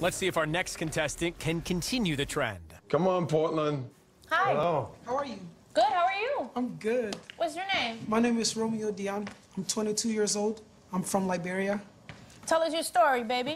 Let's see if our next contestant can continue the trend. Come on, Portland. Hi. Hello. How are you? Good, how are you? I'm good. What's your name? My name is Romeo Dion. I'm 22 years old. I'm from Liberia. Tell us your story, baby.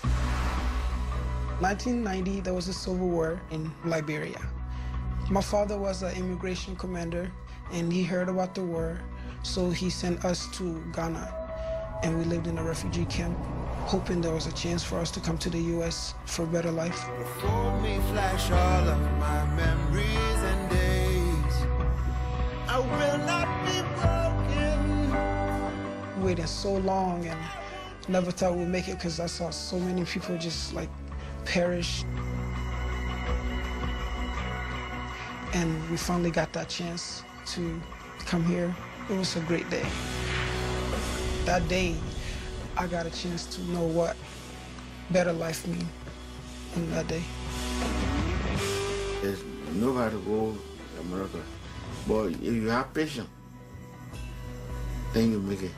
1990, there was a civil war in Liberia. My father was an immigration commander, and he heard about the war, so he sent us to Ghana, and we lived in a refugee camp, hoping there was a chance for us to come to the U.S. for a better life. Before me flash all of my memories and days, I will not be broken. We waited so long and never thought we'd make it because I saw so many people just like perish. And we finally got that chance to come here. It was a great day. That day, I got a chance to know what better life means in that day. There's nobody to go to America, but if you have patience, then you make it.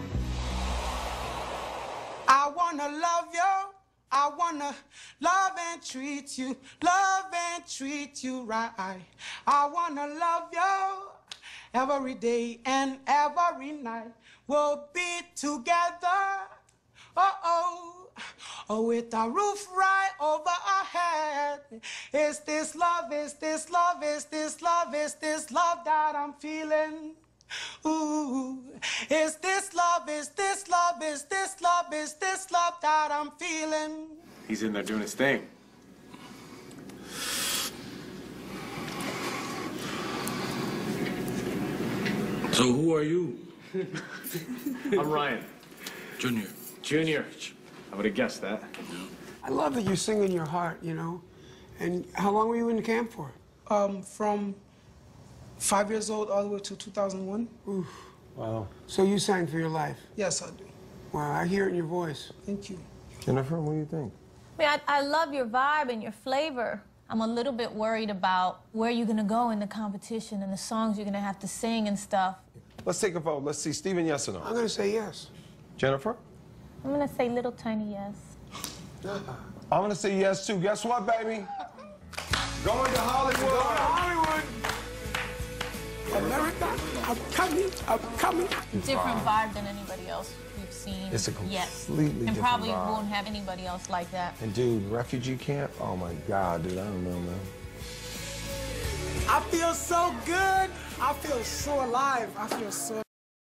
I wanna love you. I wanna love and treat you right. I wanna love you every day and every night. We'll be together, with a roof right over our head. Is this love, is this love, is this love, is this love that I'm feeling? Ooh, is this love, is this love, is this love, is this love that I'm feeling? He's in there doing his thing. So who are you? I'm Ryan. Junior. Junior. I would have guessed that. I love that you sing in your heart, you know. And how long were you in the camp for? From 5 years old all the way to 2001. Oof. Wow. So you sang for your life? Yes, I do. Wow, I hear it in your voice. Thank you. Jennifer, what do you think? I love your vibe and your flavor. I'm a little bit worried about where you're gonna go in the competition and the songs you're gonna have to sing and stuff. Let's take a vote. Let's see. Steven, yes or no? I'm gonna say yes. Jennifer? I'm gonna say little tiny yes. I'm gonna say yes too. Guess what, baby? Going to Hollywood. Hollywood! America, I'm coming, I'm coming. Different vibe than anybody else we've seen. It's a yes. completely And different probably vibe. won't have anybody else like that. And dude, refugee camp? Oh my God, dude, I don't know, man. I feel so good. I feel so alive. I feel so